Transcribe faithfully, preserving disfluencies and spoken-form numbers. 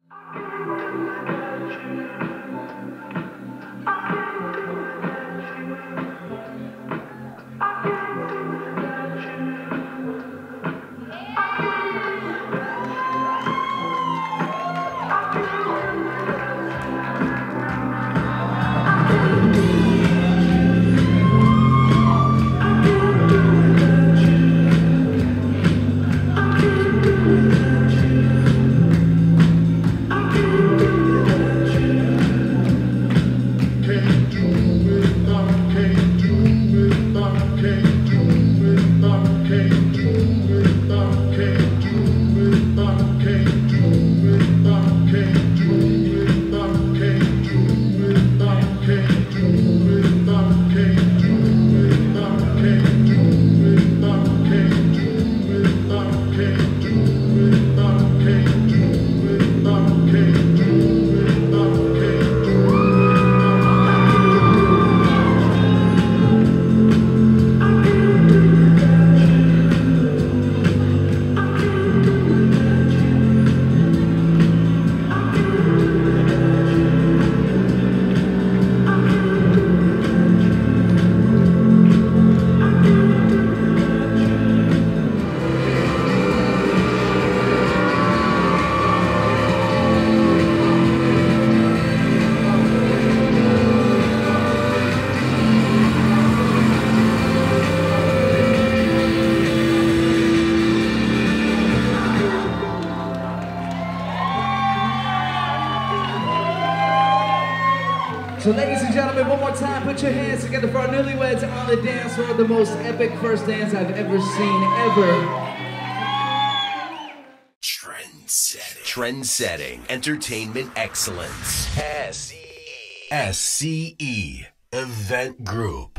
So ladies and gentlemen, one more time, put your hands together for our newlyweds on the dance floor. The most epic first dance I've ever seen, ever. Trendsetting. Trendsetting. Entertainment excellence. S C E. S C E Event Group.